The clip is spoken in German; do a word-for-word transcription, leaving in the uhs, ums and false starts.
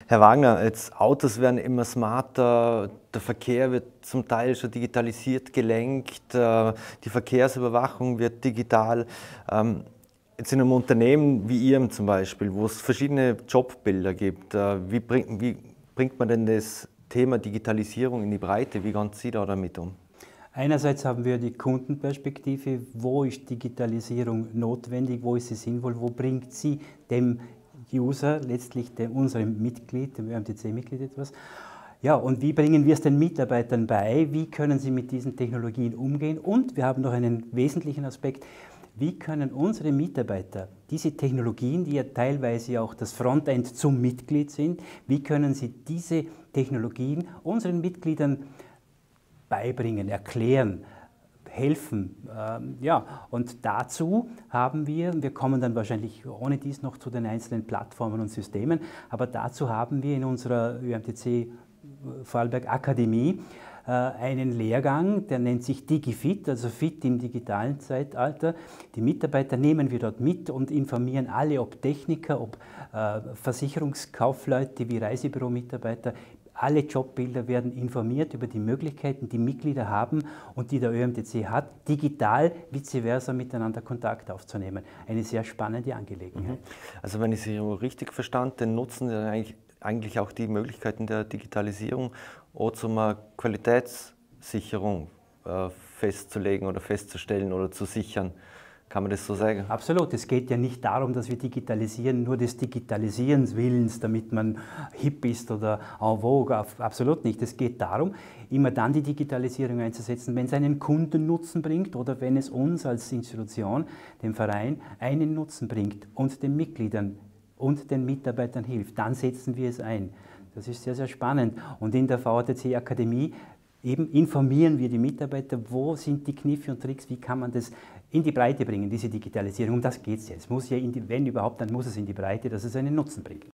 Herr Wagner, jetzt Autos werden immer smarter, der Verkehr wird zum Teil schon digitalisiert gelenkt, äh, die Verkehrsüberwachung wird digital. Ähm, Jetzt in einem Unternehmen wie Ihrem zum Beispiel, wo es verschiedene Jobbilder gibt, äh, wie bringt, wie bringt man denn das Thema Digitalisierung in die Breite? Wie gehen Sie da damit um? Einerseits haben wir die Kundenperspektive, wo ist Digitalisierung notwendig, wo ist sie sinnvoll, wo bringt sie dem User, letztlich dem, unserem Mitglied, dem Ö M T C-Mitglied etwas. Ja, und wie bringen wir es den Mitarbeitern bei, wie können sie mit diesen Technologien umgehen, und wir haben noch einen wesentlichen Aspekt: Wie können unsere Mitarbeiter diese Technologien, die ja teilweise auch das Frontend zum Mitglied sind, wie können sie diese Technologien unseren Mitgliedern beibringen, erklären, helfen? Ähm, ja, und dazu haben wir, wir kommen dann wahrscheinlich ohne dies noch zu den einzelnen Plattformen und Systemen, aber dazu haben wir in unserer Ö M T C Vorarlberg Akademie einen Lehrgang, der nennt sich DigiFit, also Fit im digitalen Zeitalter. Die Mitarbeiter nehmen wir dort mit und informieren alle, ob Techniker, ob äh, Versicherungskaufleute wie Reisebüro-Mitarbeiter. Alle Jobbilder werden informiert über die Möglichkeiten, die Mitglieder haben und die der Ö M T C hat, digital vice versa miteinander Kontakt aufzunehmen. Eine sehr spannende Angelegenheit. Also wenn ich Sie richtig verstanden, dann nutzen Sie eigentlich, eigentlich auch die Möglichkeiten der Digitalisierung, auch zum Qualitätssicherung äh, festzulegen oder festzustellen oder zu sichern. Kann man das so sagen? Absolut. Es geht ja nicht darum, dass wir digitalisieren, nur des Digitalisierens Willens, damit man hip ist oder en vogue. Absolut nicht. Es geht darum, immer dann die Digitalisierung einzusetzen, wenn es einen Kundennutzen bringt oder wenn es uns als Institution, dem Verein, einen Nutzen bringt und den Mitgliedern und den Mitarbeitern hilft. Dann setzen wir es ein. Das ist sehr, sehr spannend. Und in der V A T C-Akademie eben informieren wir die Mitarbeiter, wo sind die Kniffe und Tricks, wie kann man das in die Breite bringen, diese Digitalisierung. Um das geht es jetzt. Es muss ja, in die, wenn überhaupt, dann muss es in die Breite, dass es einen Nutzen bringt.